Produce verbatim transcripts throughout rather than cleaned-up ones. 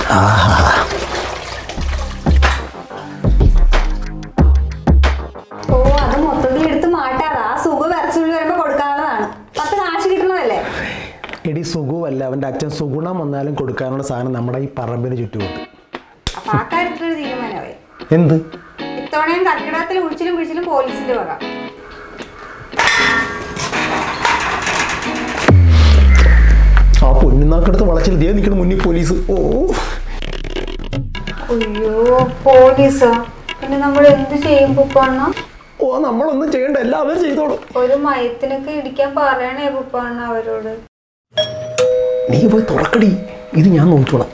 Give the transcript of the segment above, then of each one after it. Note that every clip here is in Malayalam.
ഓ അത് മൊത്തത്തിൽ എടുത്ത് മാറ്റാതെ ആ സുഖ വരച്ചുള്ളി വരുമ്പോ കൊടുക്കാനുള്ളതാണ്. പത്ത് കാശ് കിട്ടുന്നതല്ലേ. എടി സുഖമല്ല, അവൻ്റെ അച്ഛൻ സുഗുണം വന്നാലും കൊടുക്കാനുള്ള സാധനം നമ്മുടെ ഈ പറമ്പിന് ചുറ്റുമുണ്ട്. അപ്പൊ ആ കാര്യത്തിലൊരു തീരുമാനമായി. എന്ത്? ഇത്തവണയും കർക്കിടകത്തിൽ ഉഴിച്ചിലും പിഴിച്ചിലും പോലീസിന്റെ വക. ആ പൊന്നിനാക്കടുത്ത് വളച്ചിൽ ദേ നിൽക്കണം മുന്നിൽ പോലീസ്. ഓ അയ്യോ പോലീസോ? പിന്നെ നമ്മൾ എന്ത് ചെയ്യും പുപ്പാണ്ണ? ഓ നമ്മളൊന്നും ചെയ്യണ്ട, എല്ലാവരും ചെയ്തോളും. ഒരു മയത്തിനൊക്കെ ഇടിക്കാൻ പറയണേ പുപ്പാണ്ണ അവരോട്. നീ പോയി തുറക്കടി, ഇത് ഞാൻ നോക്കിക്കോളാം.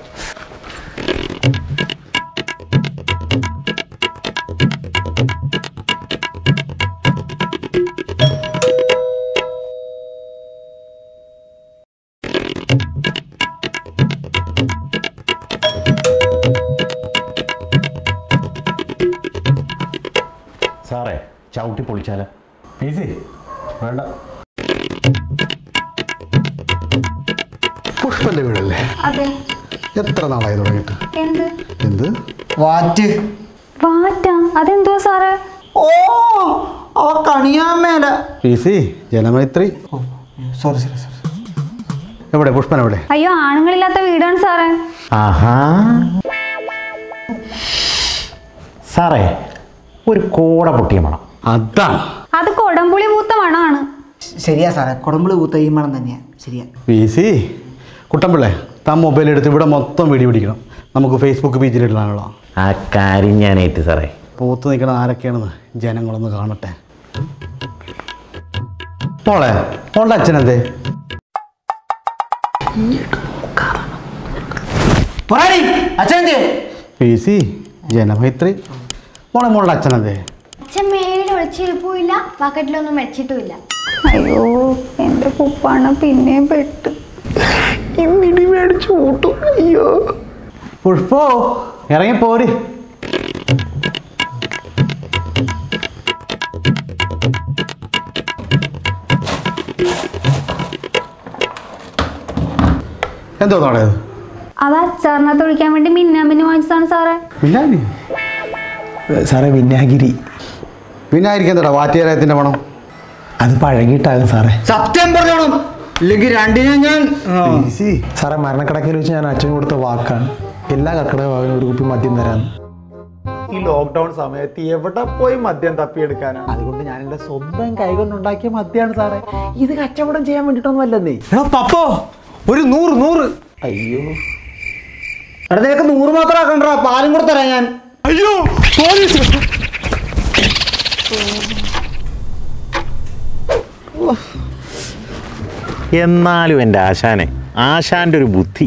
സാറേ ചവിട്ടി പൊളിച്ചാലോ? ഈസി വേണ്ട. പുഷ്പന്റെ വീടല്ലേ? അതെ. എത്ര നാളായി തുടങ്ങിയിട്ട്? എന്ത് എന്ത് വാറ്റ് വാറ്റാ? അതെന്തോ സാറേ? ഓ ആ കണിയാമേല P C Janamaithri. Sorry sorry sorry. എവിടെ പുഷ്പൻ എവിടെ? അയ്യോ ആണുങ്ങളില്ലാത്ത വീടാണ് സാറേ. ആഹാ സാറേ ഒരു കോട പൊട്ടിയ മണം. അതാണ്. അത് കൊടംപുളി പൂത്ത മണമാണ്. ശരിയാ സാറേ, കുടമ്പിള് പൂത്ത ഈ മണം തന്നെയാ. ശരിയാ. പി സി കുട്ടമ്പിള്ളേ, താൻ മൊബൈൽ എടുത്ത് ഇവിടെ മൊത്തം വീഡിയോ പിടിക്കണം. നമുക്ക് ഫേസ്ബുക്ക് പേജിൽ ഇടാനുള്ള. ആ കാര്യം ഞാൻ ഏറ്റ് സാറേ. പൂത്ത് നിൽക്കണം ആരൊക്കെയാണെന്ന് ജനങ്ങളൊന്ന് കാണട്ടെ. മോളെ മോളുടെ അച്ഛനെന്തേ? അച്ഛനെന്തേ? P C Janamaithri. മോളെ മോളുടെ അച്ഛനെന്തേ? അച്ഛൻ മേലിൽ ഒളിച്ചിരിപ്പില്ല, ബക്കറ്റിലൊന്നും വെച്ചിട്ടുമില്ല. അയ്യോ എന്റെ പുപ്പാണ് പിന്നെയും പെട്ട്. ഇന്നിടി മേടിച്ചു കൂട്ടും. അയ്യോ പുഷ്പോ ഇറങ്ങി പോര്. എന്തോ നാടേത്? അത് അച്ചാറിനകത്ത് ഒഴിക്കാൻ വേണ്ടി മിന്നാമിന് വാങ്ങിച്ചതാണ് സാറേ. വിനാഗിരി? സാറേ വിനാഗിരി. വിനാഗിരിക്ക് എന്താ വാറ്റിയാലയത്തിന്റെ മണം? അത് പഴകിയിട്ടാകും സാറേ. സത്യം പറഞ്ഞോണം, ഇല്ലെങ്കിൽ രണ്ടിനും ഞാൻ. സാറേ മരണക്കിടക്കയിൽ വെച്ച് ഞാൻ അച്ഛന് കൊടുത്ത വാക്കാണ്, എല്ലാ കർക്കിടക ഭാഗവും ഒരു കുപ്പി മദ്യം തരാന്ന്. ഈ ലോക്ക്ഡൌൺ സമയത്ത് എവിടെ പോയി മദ്യം തപ്പിയെടുക്കാനാണ്? അതുകൊണ്ട് ഞാൻ എൻ്റെ സ്വന്തം കൈകൊണ്ടുണ്ടാക്കിയ മദ്യമാണ് സാറേ. ഇത് കച്ചവടം ചെയ്യാൻ വേണ്ടിയിട്ടൊന്നും അല്ലെന്നേ. പപ്പോ ഒരു നൂറ് നൂറ്. അയ്യോ എടാ നിനക്ക് നൂറ് മാത്രം ആക്കണ്ടാ, പാലും കൂടെ തരാം ഞാൻ. അയ്യോ പോലീസ്. എന്നാലും എൻ്റെ ആശാനെ, ആശാന്റെ ഒരു ബുദ്ധി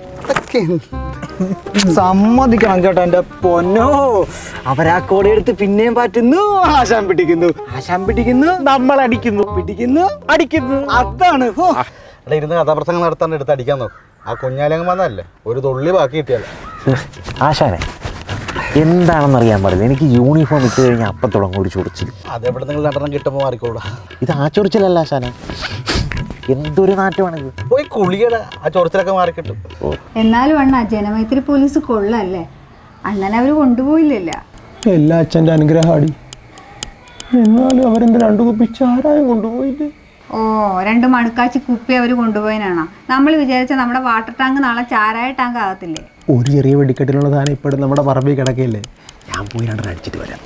സമ്മതിക്കണം കേട്ടോ എൻ്റെ പൊന്നോ. അവരാ കോടി എടുത്ത് പിന്നെയും പാറ്റുന്നു, ആശാൻ പിടിക്കുന്നു, ആശാൻ പിടിക്കുന്നു, നമ്മൾ അടിക്കുന്നു, പിടിക്കുന്നു, അടിക്കുന്നു. അതാണ്. എടാ ഇരുന്ന് കഥാപ്രസംഗം നടത്താൻ എടുത്ത് അടിക്കാൻ നോക്കും. ആ കുഞ്ഞാലങ്ങ് വന്നല്ലേ ഒരു തുള്ളി ബാക്കി കിട്ടിയല്ലേ. ആശാനെ എന്താണെന്നറിയാൻ പാടില്ല, എനിക്ക് യൂണിഫോം ഇട്ട് കഴിഞ്ഞാൽ അപ്പം തുടങ്ങും ഒരു ചൊറിച്ചിൽ. അതെവിടെ നിങ്ങൾ രണ്ടെണ്ണം കിട്ടുമ്പോൾ മാറിക്കോളൂ. ഇത് ആ ചൊറിച്ചിലല്ല ആശാനെ, എന്തൊരു നാറ്റമാണിത്. പോയി കുളിയുടെ ആ ചൊറിച്ചിലൊക്കെ മാറിക്കിട്ടും. എന്നാലും അണ്ണ ജനമൈത്രി പോലീസ് കൊള്ളല്ലേ, അണ്ണനെ അവര് കൊണ്ടുപോയില്ലല്ല. എല്ലാ അച്ഛൻ്റെ അനുഗ്രഹമാടി. എന്നാലും അവരെന്ത് രണ്ടു കുപ്പി ചാരായം കൊണ്ടുപോയില്ലേ? ഓ രണ്ട് മണുക്കാച്ചി കുപ്പി അവർ കൊണ്ടുപോയനാണോ? നമ്മൾ വിചാരിച്ച നമ്മുടെ വാട്ടർ ടാങ്ക് നാളെ ചാരായ ടാങ്ക് ആകത്തില്ലേ? ഒരു ചെറിയ വെടിക്കെട്ടിലുള്ള സാധനം ഇപ്പോഴും നമ്മുടെ പറമ്പിൽ കിടക്കയില്ലേ. ഞാൻ പോയി രണ്ടെണ്ണം അടിച്ചിട്ട് വരാം.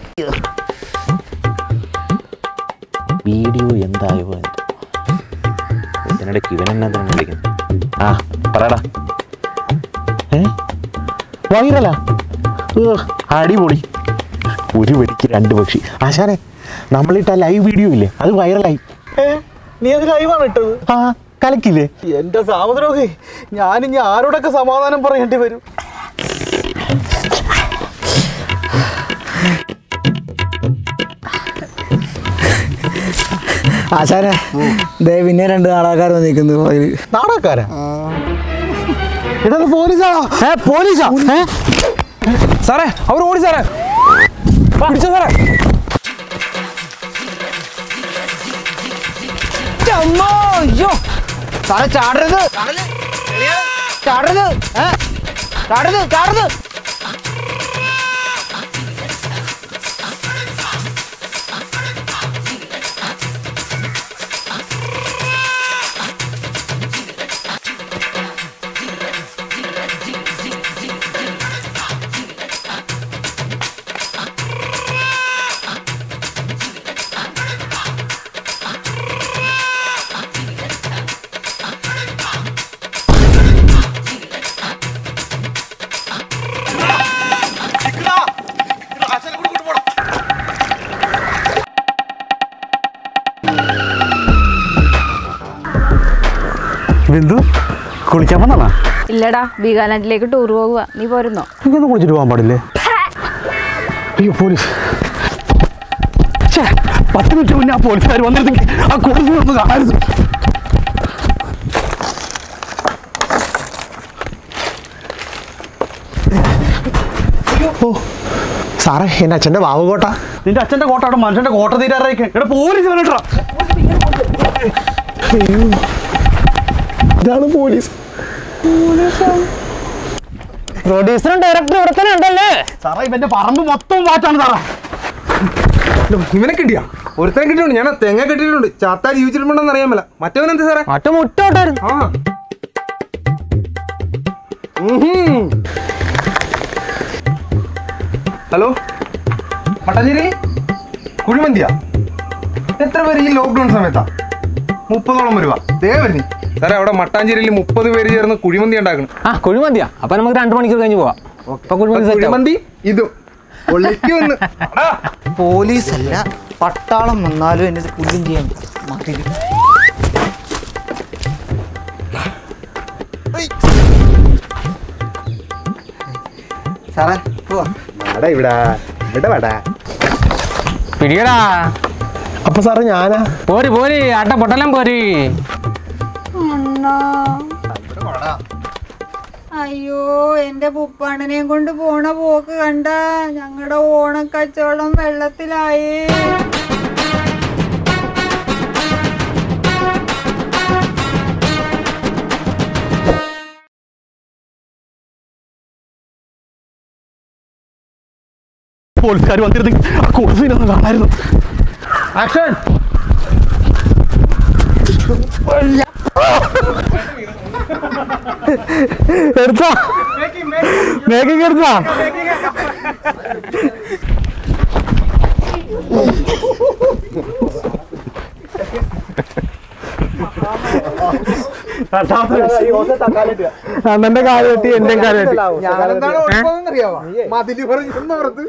വീഡിയോ എന്തായോ ഇതിനിടയ്ക്ക് ഇവനെന്നാ വിളിക്കുന്നത്? ആ പറയടാ. ഏ വൈറലാ? അടിപൊളി, ഒരു വെടിക്ക് രണ്ട് പക്ഷി. ആശാനെ നമ്മളിട്ട ലൈവ് വീഡിയോ ഇല്ലേ, അത് വൈറലായി. നീ അത് ലൈവാണ് ഇട്ടത്? ആ കലക്കില്ലേ? എന്റെ സാമദ്രോഹി, ഞാനിനി ആരോടൊക്കെ സമാധാനം പറയേണ്ടി വരും? ആശാനെ ദേ പിന്നെ രണ്ട് നാടകക്കാർ വന്നിരിക്കുന്നു. നാടകക്കാരാ? ഇടത് പോലീസാണോ? ഏ പോലീസാ? സാറേ അവർ ഓടി സാറേ, പിടിച്ചോ സാറേ. അയ്യോ സാറേ ചാടരുത്, ചാടരുത്, ഏ ചാടരുത് ചാടരുത്. ബിന്ദു കുളിക്കാൻ വന്നാ? ഇല്ലടാ, ബീഗാലാൻഡിലേക്ക് ടൂർ പോകുക. നീ പോരുന്നോ? ഇങ്ങനെ കുളിച്ചിട്ട് പോകാൻ പാടില്ലേ? അയ്യോ പോലീസ്! പത്ത് മിനിറ്റ് മുന്നേ ആ പോലീസുകാർ വന്നിരുന്നെങ്കിൽ ആ കോടതി ഒന്ന് കാണരുത്. ഓ സാറേ, എൻ്റെ അച്ഛൻ്റെ വാവുകോട്ട. നിന്റെ അച്ഛൻ്റെ കോട്ട അവിടെ മനുഷ്യന്റെ കോട്ട തീരാറായിക്കേ. ഇവിടെ പോലീസ് വന്നിട്ടാ. ഇതാണ് പോലീസ്. പ്രൊഡ്യൂസറും ഡയറക്ടറും ഇവിടെ തന്നെ ഉണ്ടല്ലേ? സാറേ ഇവന്റെ പറമ്പ് മൊത്തം മാറ്റാണ് സാറേ. ഇവനെ കിട്ടിയാ? ഒരുത്തനെ കിട്ടിയിട്ടുണ്ട്. ഞാൻ തെങ്ങ കെട്ടിയിട്ടുണ്ട്. ചാത്താ ജീവിച്ചിട്ടുണ്ടെന്ന് അറിയാമല്ല. മറ്റവൻ എന്താ സാറേ? മറ്റേ മുട്ടോട്ടായിരുന്നു. ആ ഹലോ, മട്ടാഞ്ചേരി കുഴിമന്തിയാ? എത്ര പേര് ഈ ലോക്ക്ഡൌൺ സമയത്താ? മുപ്പതോളം രൂപ ദേ വരുന്നു സാറേ. അവിടെ മട്ടാഞ്ചേരിയിൽ മുപ്പത് പേര് ചേർന്ന് കുഴിമന്തി ഉണ്ടാക്കണം. ആ കുഴിമന്തിയാ? അപ്പൊ നമുക്ക് രണ്ടു മണിക്കൂർ കഴിഞ്ഞ് പോവാം. കുഴിമന്തി ഇതും പൊള്ളിക്കുമെന്ന്. പോലീസല്ല, പട്ടാളം വന്നാലും എന്നെ കുല്ലും ചെയ്യാൻ മതി. സാറേ ഇവിടെ ഇവിടെ ഇവിടെ വേടാ പിടിയടാ. അപ്പൊ സാറേ ഞാനാ? പോരി പോരി, ആട്ട പൊട്ടലം പോരി. അയ്യോ, എന്റെ പുപ്പാണനെയും കൊണ്ട് പോണ പോക്ക് കണ്ട ഞങ്ങളുടെ ഓണക്കച്ചവടം വെള്ളത്തിലായി. പോലീസുകാർ വന്നിരുന്നെങ്കിൽ ആ കോടതി ഒന്ന് കാണായിരുന്നു. ആക്ഷൻ! എടുത്താ മേക്കിങ് എടുത്താ? അണ്ണന്റെ കാല് കെട്ടി എന്റെ കാല് കെട്ടി. ഞാനെന്താണ് ഓടിപ്പോകുന്നറിയാവാ? മതില് പറഞ്ഞോർത്ത്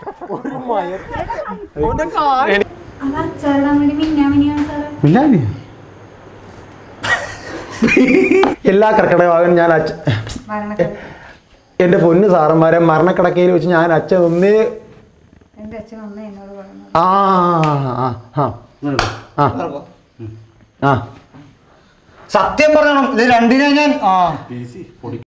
എല്ലാ കർക്കിടകവാകൻ ഞാൻ അച്ഛൻ എന്റെ പൊന്നു സാറന്മാരെ മരണക്കിടക്കയിൽ വെച്ച് ഞാൻ അച്ഛൻ ഒന്നേ എന്റെ അച്ഛൻ ഒന്നേ എന്നോട് പറഞ്ഞു. ആ ആ ആ സത്യം പറയണം, ഇത് രണ്ടിനെ ഞാൻ